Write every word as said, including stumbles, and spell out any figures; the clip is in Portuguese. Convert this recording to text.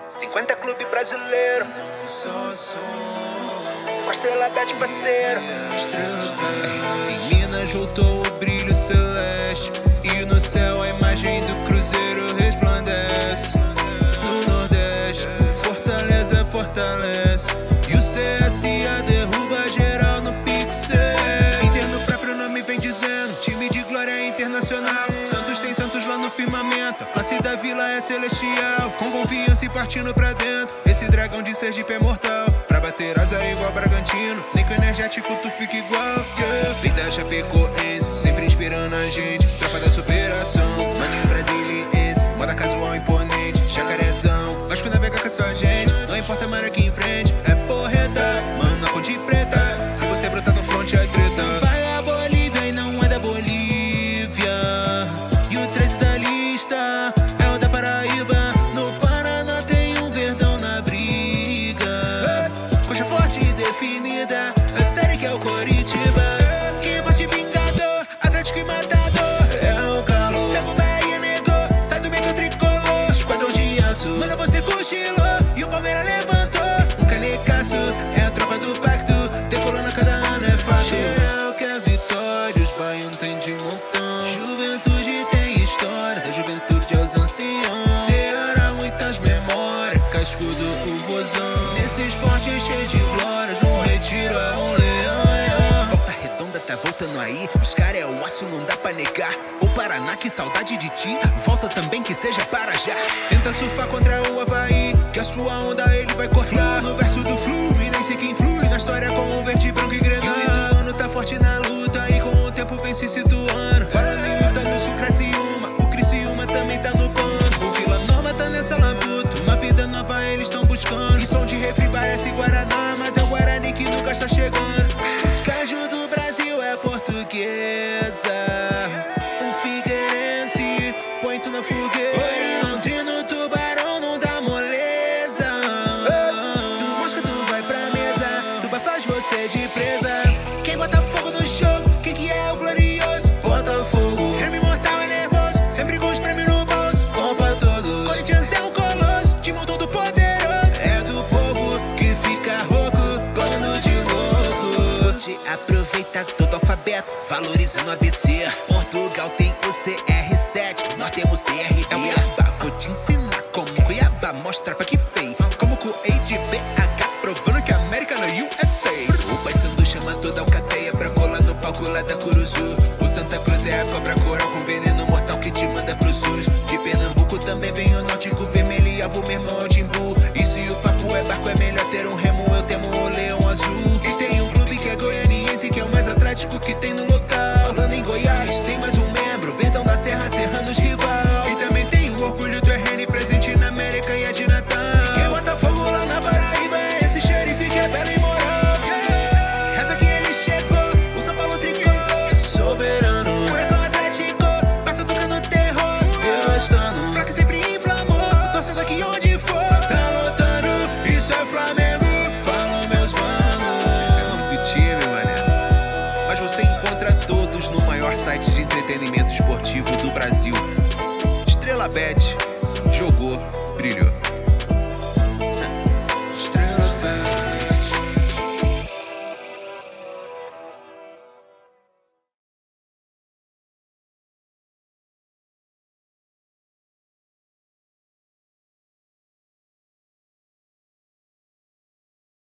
cinquenta clube brasileiro. Marcela Bet, parceiro. Em Minas voltou o brilho celeste, e no céu a imagem do cruzeiro resplandece. No Nordeste, o Fortaleza fortalece, e o C S A derruba geral no Pixel. Interno próprio nome vem dizendo, time de glória internacional. Santos tem Santos lá no firmamento, a classe da vila é celestial. Com confiança e partindo pra dentro, esse dragão de Sergipe é mortal. Pra bater asa é igual Bragantino, nem que o energético tu fica igual, yeah. Vida chapecoense, sempre inspirando a gente, tropa da superação. Maninho brasiliense, moda casual imponente, jacarezão. Vasco navega com a sua gente, não importa, mano, aqui em frente é porreta, mano, na ponte preta. Se você brotar no front é treta. Vai a Bolívia e não é da Bolívia, e o três da lista é o da Paraíba. No Paraná tem um verdão na briga, coxa forte e definida, Astério que é o Coritiba. Que forte vingador, Atlético e matador, é o Galo. Pega o Bahia, negou, sai do meio do tricolor. Esquadrão de aço, mano, você cochilou, e o Palmeiras levantou. Um canecaço, é a tropa do pacto, decolando a cada ano é fato. Eu quero vitória, os baianos tem de montão. Juventude tem história, da juventude aos anciãos. Ceará, muitas memórias, cascudo, o vozão. Nesse esporte cheio de glórias, no retiro é um leão. Volta Redonda tá voltando aí, os cara é o aço, não dá pra negar. O Paraná, que saudade de ti, volta também que seja para já. Tenta surfar contra o Avaí, que a sua onda ele vai cortar. No verso do Fluminense que influi na história como verde, branco e grená. E o Ituano tá forte na luta e com o tempo vem se situando. Falando em luta, no sul cresce uma, o Criciúma também tá no banco. O Vila Nova tá nessa labuta, uma vida nova eles tão buscando. E som de refri parece Guaraná, mas é o Guarani que nunca está chegando. Escaju do Brasil é portuguesa, o Figueirense põe tu na fogueira. Londrino, Tubarão não dá moleza, tu mosca, tu vai pra mesa, tu vai faz você de presa. Quem bota fogo no jogo, quem que é o glorioso? Botafogo, Grêmio imortal é nervoso, sempre com os prêmios no bolso, bom pra todos. Corinthians é um colosso, time todo poderoso, é do povo que fica rouco, bando de louco. Te aproveita todo o alfabeto, valorizando o A B C. Portugal tem o C R sete, nós temos C R D. É o Cuiabá, vou te ensinar como Cuiabá mostra pra que veio. Como com A de B H, provando que a América no U S A. O Paysandu chama toda a alcateia pra colar no palco lá da Curuzu. O Santa Cruz é a cobra coral com veneno mortal que te manda pro SUS. De Pernambuco também vem o Náutico vermelho e alvo, meu irmão, é o Timbu. E se o papo é barco, é melhor ter um remo, eu temo o leão azul. E tem um clube que é goianiense, que é o mais atlético que tem no